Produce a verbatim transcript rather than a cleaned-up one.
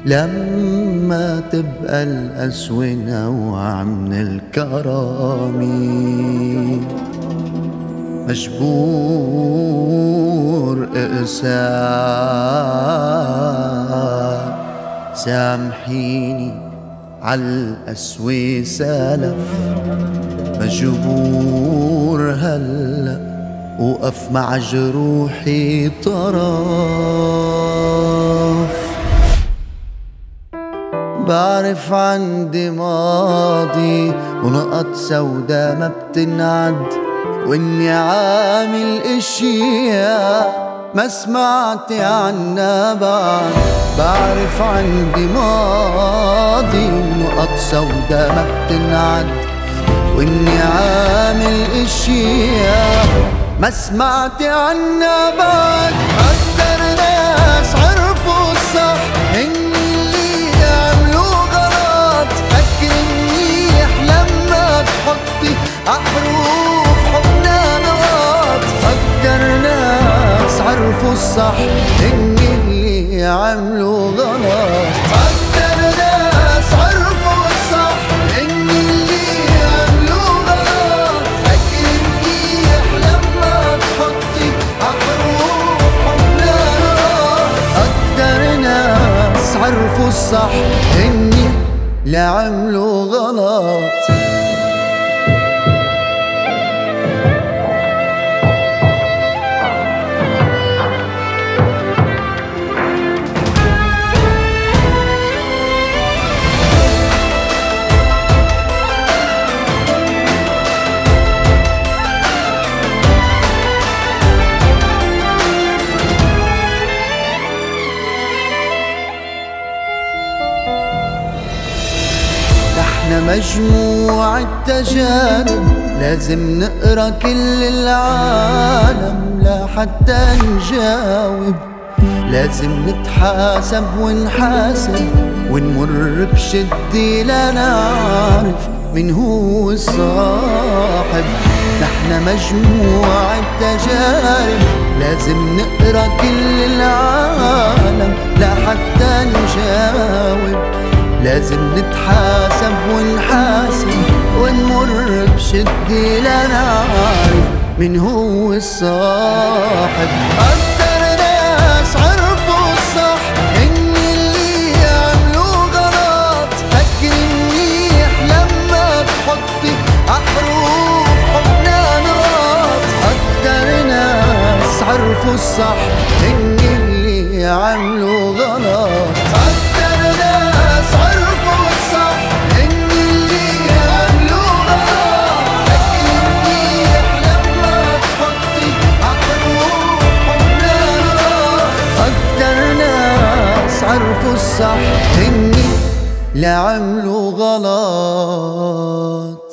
لما تبقى القسوة نوع من الكرامة مجبور اقسى. سامحيني عالقسوة سلف، مجبور هلأ وقف مع جروحي طرف. بعرف عندي ماضي ونقط سودا ما بتنعد، واني عامل اشياء ما سمعتي عنها بعد. بعرف عندي ماضي ونقط سودا ما بتنعد، واني عامل اشياء ما سمعتي عنها بعد. اكتر ناس عرفوا الصح إني اللي عملوا غلط. فكري منيح لما تحطي أحرف حبنا نقاط. اكتر ناس عرفوا الصح إني اللي عملوا غلط. اكتر ناس عرفوا الصح إني اللي عملوا غلط. فكري منيح لما تحطي أحرف حبنا نقاط. اكتر ناس عرفوا الصح إني اللي عملوا غلط. احنا مجموعة تجارب لازم نقرا كل العالم لحتى نجاوب. لازم نتحاسب ونحاسب ونمر بشدة لنعرف من هو الصاحب. نحنا مجموعة تجارب لازم نقرا كل العالم لحتى نجاوب. لازم نتحاسب ونحاسب ونمر بشدة لنعرف من هو الصاحب. أكتر ناس عرفوا الصح إني اللي عملوا غلط. فكري منيح لما تحطي أحرف حبنا نقاط. أكتر ناس عرفوا الصح إني اللي عملوا غلط. أكتر ناس عرفوا الصح إني اللي عملوا غلط. فكري منيح لما تحطي أحرف حبنا نقاط. أكتر ناس عرفوا الصح إني اللي عملوا غلط.